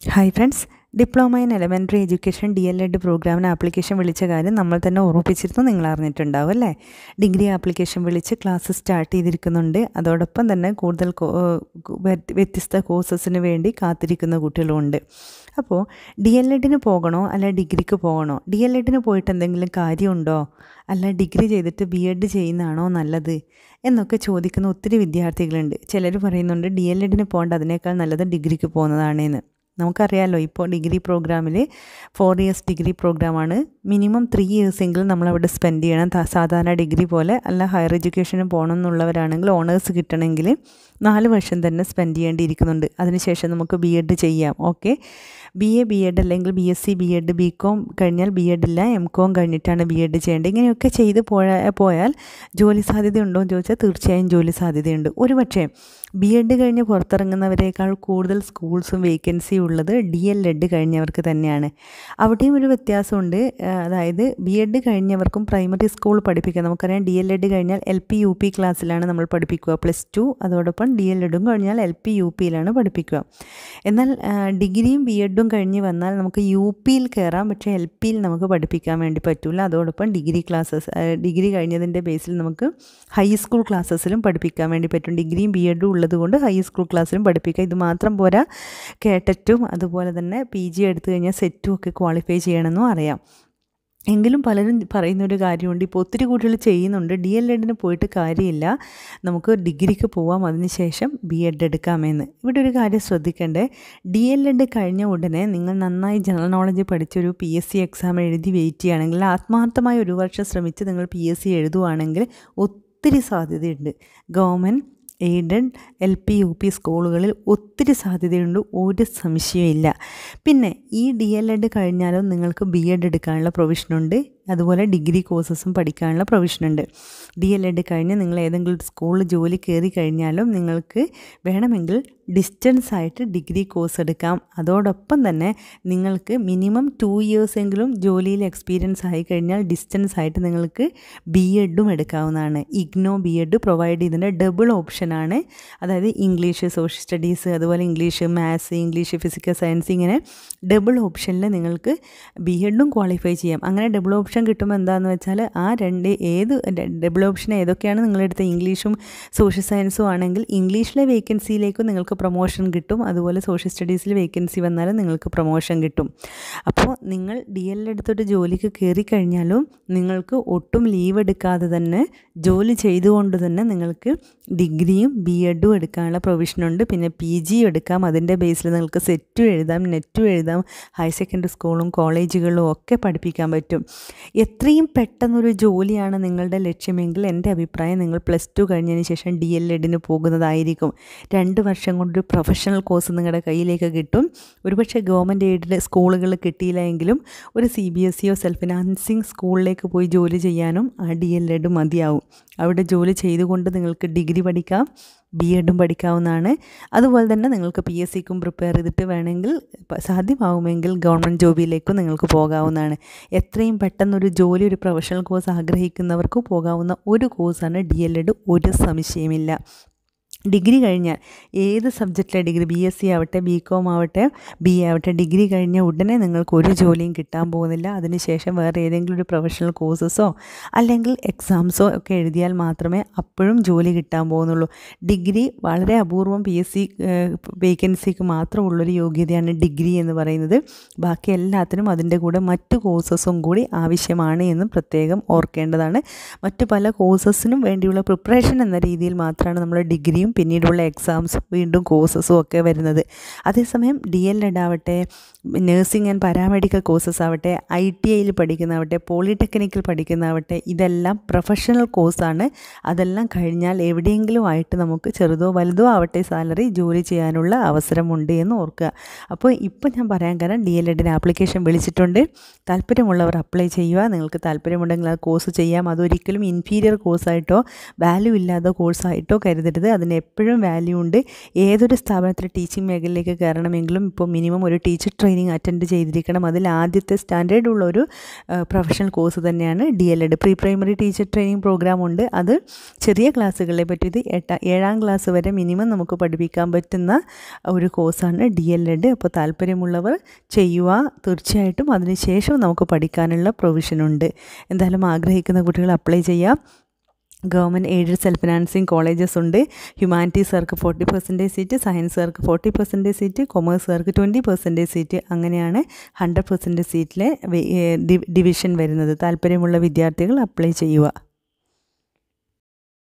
Hi friends, diploma in elementary education DLED പ്രോഗ്രാമിന് application വിളിച്ച കാര്യം നമ്മൾ തന്നെ ഓർമ്മിപ്പിച്ചിരുന്നു. നിങ്ങൾ അറിഞ്ഞിട്ടുണ്ടാവും അല്ലേ? ഡിഗ്രി ആപ്ലിക്കേഷൻ വിളിച്ച് ക്ലാസ് സ്റ്റാർട്ട് ചെയ്തിരിക്കുന്നുണ്ട്. അതോടൊപ്പം തന്നെ കൂടുതൽ വ്യത്യസ്ത കോഴ്സസിന് വേണ്ടി കാത്തിരിക്കുന്ന കുട്ടികളുമുണ്ട്. അപ്പോൾ DLEDന് പോകണോ അല്ല ഡിഗ്രിക്ക് പോകണോ? DLEDന് പോയിട്ട് എന്തെങ്കിലും കാര്യമുണ്ടോ, അല്ല ഡിഗ്രി ചെയ്തിട്ട് BEd ചെയ്യുന്നതാണോ നല്ലത് എന്നൊക്കെ ചോദിക്കുന്ന ഒത്തിരി വിദ്യാർത്ഥികളുണ്ട്. ചിലർ പറയുന്നുണ്ട് DLEDന് പോകേണ്ട, അതിനേക്കാൾ നല്ലത് ഡിഗ്രിക്ക് പോകുന്നതാണെന്ന്. നമുക്കറിയാമല്ലോ, ഇപ്പോൾ ഡിഗ്രി പ്രോഗ്രാമിൽ 4 ഇയേഴ്സ് ഡിഗ്രി പ്രോഗ്രാമാണ്. മിനിമം 3 ഇയേഴ്സെങ്കിലും നമ്മളവിടെ സ്പെൻഡ് ചെയ്യണം. സാധാരണ ഡിഗ്രി പോലെ അല്ല. ഹയർ എഡ്യൂക്കേഷന് പോകണം എന്നുള്ളവരാണെങ്കിൽ ഓണേഴ്സ് കിട്ടണമെങ്കിൽ 4 വർഷം തന്നെ സ്പെൻഡ് ചെയ്യേണ്ടിയിരിക്കുന്നുണ്ട്. അതിനുശേഷം നമുക്ക് BEd ചെയ്യാം. ഓക്കെ, BA BEd അല്ലെങ്കിൽ BSc BEd, BCom കഴിഞ്ഞാൽ BEd ഇല്ല, MCom കഴിഞ്ഞിട്ടാണ് BEd ചെയ്യേണ്ടത്. ഇങ്ങനെയൊക്കെ ചെയ്ത് പോയാൽ ജോലി സാധ്യതയുണ്ടോ എന്ന് ചോദിച്ചാൽ തീർച്ചയായും ജോലി സാധ്യതയുണ്ട്. ഒരുപക്ഷേ BEd കഴിഞ്ഞ് പുറത്തിറങ്ങുന്നവരേക്കാൾ കൂടുതൽ സ്കൂൾസും വേക്കൻസി ഉള്ളത് DLED കഴിഞ്ഞവർക്ക് തന്നെയാണ്. അവിടെയും ഒരു വ്യത്യാസമുണ്ട്. അതായത് BEd കഴിഞ്ഞവർക്കും പ്രൈമറി സ്കൂൾ പഠിപ്പിക്കുക. നമുക്കറിയാം, DLED കഴിഞ്ഞാൽ LP UP ക്ലാസ്സിലാണ് നമ്മൾ പഠിപ്പിക്കുക. +2 അതോടൊപ്പം DLEDും കഴിഞ്ഞാൽ LP UPയിലാണ് പഠിപ്പിക്കുക. എന്നാൽ ഡിഗ്രിയും BEdും കഴിഞ്ഞ് വന്നാൽ നമുക്ക് UPയിൽ കയറാം, പക്ഷേ LPയിൽ നമുക്ക് പഠിപ്പിക്കാൻ വേണ്ടി പറ്റില്ല. അതോടൊപ്പം ഡിഗ്രി കഴിഞ്ഞതിൻ്റെ ബേസിൽ നമുക്ക് ഹൈസ്കൂൾ ക്ലാസ്സസിലും പഠിപ്പിക്കാൻ വേണ്ടി പറ്റും. ഡിഗ്രിയും BEdും ഉള്ളതുകൊണ്ട് ഹൈസ്കൂൾ ക്ലാസ്സിലും പഠിപ്പിക്കാം. ഇത് മാത്രം പോരാ, കേട്ടറ്റും അതുപോലെ തന്നെ PG എടുത്തു കഴിഞ്ഞാൽ സെറ്റും ഒക്കെ ക്വാളിഫൈ ചെയ്യണമെന്നും അറിയാം. എങ്കിലും പലരും പറയുന്നൊരു കാര്യമുണ്ട്, ഇപ്പോൾ ഒത്തിരി കുട്ടികൾ ചെയ്യുന്നുണ്ട്, DLEDന് പോയിട്ട് കാര്യമില്ല, നമുക്ക് ഡിഗ്രിക്ക് പോവാം, അതിനുശേഷം BEd എടുക്കാമെന്ന്. ഇവിടെ ഒരു കാര്യം ശ്രദ്ധിക്കേണ്ടേ, DLED കഴിഞ്ഞ ഉടനെ നിങ്ങൾ നന്നായി ജനറൽ നോളജ് പഠിച്ചൊരു PSC എക്സാം എഴുതി വെയിറ്റ് ചെയ്യുകയാണെങ്കിൽ, ആത്മാർത്ഥമായി 1 വർഷം ശ്രമിച്ച് നിങ്ങൾ PSC എഴുതുകയാണെങ്കിൽ ഒത്തിരി സാധ്യതയുണ്ട്. ഗവൺമെൻറ് എയ്ഡഡ് LP UP സ്കൂളുകളിൽ ഒത്തിരി സാധ്യതയുണ്ട്, ഒരു സംശയമില്ല. പിന്നെ ഈ DLED കഴിഞ്ഞാലും നിങ്ങൾക്ക് BEd എടുക്കാനുള്ള പ്രൊവിഷനുണ്ട്. അതുപോലെ ഡിഗ്രി കോഴ്സസും പഠിക്കാനുള്ള പ്രൊവിഷനുണ്ട്. DLED കഴിഞ്ഞ് നിങ്ങൾ ഏതെങ്കിലും സ്കൂളിൽ ജോലി കയറി കഴിഞ്ഞാലും നിങ്ങൾക്ക് വേണമെങ്കിൽ ഡിസ്റ്റൻസ് ആയിട്ട് ഡിഗ്രി കോഴ്സ് എടുക്കാം. അതോടൊപ്പം തന്നെ നിങ്ങൾക്ക് മിനിമം 2 ഇയേഴ്സെങ്കിലും ജോലിയിൽ എക്സ്പീരിയൻസ് ആയി കഴിഞ്ഞാൽ ഡിസ്റ്റൻസ് ആയിട്ട് നിങ്ങൾക്ക് BEdും എടുക്കാവുന്നതാണ്. IGNOU BEd പ്രൊവൈഡ് ചെയ്യുന്ന ഡബിൾ ഓപ്ഷനാണ്. അതായത് ഇംഗ്ലീഷ്, സോഷ്യൽ സ്റ്റഡീസ്, അതുപോലെ English, maths, English, physical science, ഇങ്ങനെ ഡബിൾ ഓപ്ഷനിൽ നിങ്ങൾക്ക് BEdും ക്വാളിഫൈ ചെയ്യാം. അങ്ങനെ ഡബിൾ ഓപ്ഷൻ കിട്ടുമ്പോൾ എന്താണെന്ന് വെച്ചാൽ ആ ഡബിൾ ഓപ്ഷൻ ഏതൊക്കെയാണ് നിങ്ങളെടുത്ത ഇംഗ്ലീഷും സോഷ്യൽ സയൻസും ആണെങ്കിൽ ഇംഗ്ലീഷിലെ വേക്കൻസിയിലേക്കും നിങ്ങൾക്ക് പ്രൊമോഷൻ കിട്ടും. അതുപോലെ സോഷ്യൽ സ്റ്റഡീസിൽ വേക്കൻസി വന്നാലും നിങ്ങൾക്ക് പ്രൊമോഷൻ കിട്ടും. അപ്പോൾ നിങ്ങൾ DL എടുത്തിട്ട് ജോലിക്ക് കയറി കഴിഞ്ഞാലും നിങ്ങൾക്ക് ഒട്ടും ലീവ് എടുക്കാതെ തന്നെ ജോലി ചെയ്തുകൊണ്ട് തന്നെ നിങ്ങൾക്ക് ഡിഗ്രിയും BEdും എടുക്കാനുള്ള പ്രൊവിഷനുണ്ട്. പിന്നെ PG എടുക്കാം. അതിൻ്റെ ബേസിൽ നിങ്ങൾക്ക് സെറ്റും എഴുതാം, നെറ്റും എഴുതാം. ഹയർ സെക്കൻഡറി സ്കൂളും കോളേജുകളിലും ഒക്കെ പഠിപ്പിക്കാൻ പറ്റും. എത്രയും പെട്ടെന്നൊരു ജോലിയാണ് നിങ്ങളുടെ ലക്ഷ്യമെങ്കിൽ എൻ്റെ അഭിപ്രായം നിങ്ങൾ +2 കഴിഞ്ഞതിന് ശേഷം DLEDന് പോകുന്നതായിരിക്കും. 2 വർഷം കൊണ്ടൊരു പ്രൊഫഷണൽ കോഴ്സ് നിങ്ങളുടെ കയ്യിലേക്ക് കിട്ടും. ഒരുപക്ഷെ ഗവൺമെൻറ് എയ്ഡഡ് സ്കൂളുകൾ കിട്ടിയില്ല എങ്കിലും ഒരു CBSEയോ സെൽഫ് ഫിനാൻസിങ് സ്കൂളിലേക്ക് പോയി ജോലി ചെയ്യാനും ആ DLED മതിയാവും. അവിടെ ജോലി ചെയ്തുകൊണ്ട് നിങ്ങൾക്ക് ഡിഗ്രി പഠിക്കാം, BEdും പഠിക്കാവുന്നതാണ്. അതുപോലെ തന്നെ നിങ്ങൾക്ക് PSCക്കും പ്രിപ്പയർ ചെയ്തിട്ട് വേണമെങ്കിൽ സാധ്യമാവുമെങ്കിൽ ഗവൺമെൻറ് ജോബിലേക്കും നിങ്ങൾക്ക് പോകാവുന്നതാണ്. എത്രയും പെട്ടെന്നൊരു ജോലി, ഒരു പ്രൊഫഷണൽ കോഴ്സ് ആഗ്രഹിക്കുന്നവർക്ക് പോകാവുന്ന ഒരു കോഴ്സാണ് DLED, ഒരു സംശയമില്ല. ഡിഗ്രി കഴിഞ്ഞാൽ ഏത് സബ്ജക്റ്റിലെ ഡിഗ്രി, BSc ആവട്ടെ, BCom ആവട്ടെ, BA ആവട്ടെ, ഡിഗ്രി കഴിഞ്ഞ ഉടനെ നിങ്ങൾക്ക് ഒരു ജോലിയും കിട്ടാൻ പോകുന്നില്ല. അതിനുശേഷം വേറെ ഏതെങ്കിലും ഒരു പ്രൊഫഷണൽ കോഴ്സസോ അല്ലെങ്കിൽ എക്സാംസോ ഒക്കെ എഴുതിയാൽ മാത്രമേ അപ്പോഴും ജോലി കിട്ടാൻ പോകുന്നുള്ളൂ. ഡിഗ്രി വളരെ അപൂർവം PSC വേക്കൻസിക്ക് മാത്രമുള്ളൊരു യോഗ്യതയാണ് ഡിഗ്രി എന്ന് പറയുന്നത്. ബാക്കി എല്ലാത്തിനും അതിൻ്റെ കൂടെ മറ്റു കോഴ്സസും കൂടി ആവശ്യമാണ് എന്ന് പ്രത്യേകം ഓർക്കേണ്ടതാണ്. മറ്റു പല കോഴ്സസിനും വേണ്ടിയുള്ള പ്രിപ്പറേഷൻ എന്ന രീതിയിൽ മാത്രമാണ് നമ്മൾ ഡിഗ്രിയും പിന്നീടുള്ള എക്സാംസും വീണ്ടും കോഴ്സസും ഒക്കെ വരുന്നത്. അതേസമയം DLED ആവട്ടെ, നഴ്സിംഗ് ആൻഡ് പാരാമെഡിക്കൽ കോഴ്സസ് ആവട്ടെ, ITIയിൽ പഠിക്കുന്നതാവട്ടെ, പോളിടെക്നിക്കിൽ പഠിക്കുന്നതാവട്ടെ, ഇതെല്ലാം പ്രൊഫഷണൽ കോഴ്സാണ്. അതെല്ലാം കഴിഞ്ഞാൽ എവിടെയെങ്കിലും ആയിട്ട് നമുക്ക് ചെറുതോ വലുതോ ആവട്ടെ സാലറി ജോലി ചെയ്യാനുള്ള അവസരമുണ്ട് എന്ന് ഓർക്കുക. അപ്പോൾ ഇപ്പോൾ ഞാൻ പറയാൻ കാരണം, DLEDന് ആപ്ലിക്കേഷൻ വിളിച്ചിട്ടുണ്ട്. താല്പര്യമുള്ളവർ അപ്ലൈ ചെയ്യുക. നിങ്ങൾക്ക് താല്പര്യമുണ്ടെങ്കിൽ ആ കോഴ്സ് ചെയ്യാം. അതൊരിക്കലും ഇൻഫീരിയർ കോഴ്സായിട്ടോ വാല്യൂ ഇല്ലാത്ത കോഴ്സായിട്ടോ കരുതരുത്. അതിന് എപ്പോഴും വാല്യൂ ഉണ്ട്. ഏതൊരു സ്ഥാപനത്തിൽ ടീച്ചിങ് മേഖലയിലേക്ക് കയറണമെങ്കിലും ഇപ്പോൾ മിനിമം ഒരു ടീച്ചർ ട്രെയിനിങ് അറ്റൻഡ് ചെയ്തിരിക്കണം. അതിൽ ആദ്യത്തെ സ്റ്റാൻഡേർഡ് ഉള്ള ഒരു പ്രൊഫഷണൽ കോഴ്സ് തന്നെയാണ് DLED. Pre primary teacher training programme ഉണ്ട്. അത് ചെറിയ ക്ലാസ്സുകളെ പറ്റി, ഇത് 7ാം ക്ലാസ് വരെ മിനിമം നമുക്ക് പഠിപ്പിക്കാൻ പറ്റുന്ന ഒരു കോഴ്സാണ് DLED. അപ്പോൾ താല്പര്യമുള്ളവർ ചെയ്യുക. തീർച്ചയായിട്ടും അതിനുശേഷം നമുക്ക് പഠിക്കാനുള്ള പ്രൊവിഷനുണ്ട്. എന്തായാലും ആഗ്രഹിക്കുന്ന കുട്ടികൾ അപ്ലൈ ചെയ്യാം. Government aided self financing colleges ഉണ്ട്. ഹ്യൂമാനിറ്റീസുകാർക്ക് 40% സീറ്റ്, സയൻസുകാർക്ക് 40% സീറ്റ്, കൊമേഴ്സുകാർക്ക് 20% സീറ്റ്, അങ്ങനെയാണ് 100% സീറ്റിലെ ഡിവിഷൻ വരുന്നത്. താല്പര്യമുള്ള വിദ്യാർത്ഥികൾ അപ്ലൈ ചെയ്യുക.